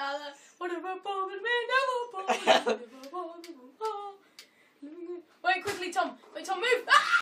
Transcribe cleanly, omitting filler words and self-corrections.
Whatever bothered me, never bothered me. Wait, quickly, Tom. Wait, Tom, move. Ah!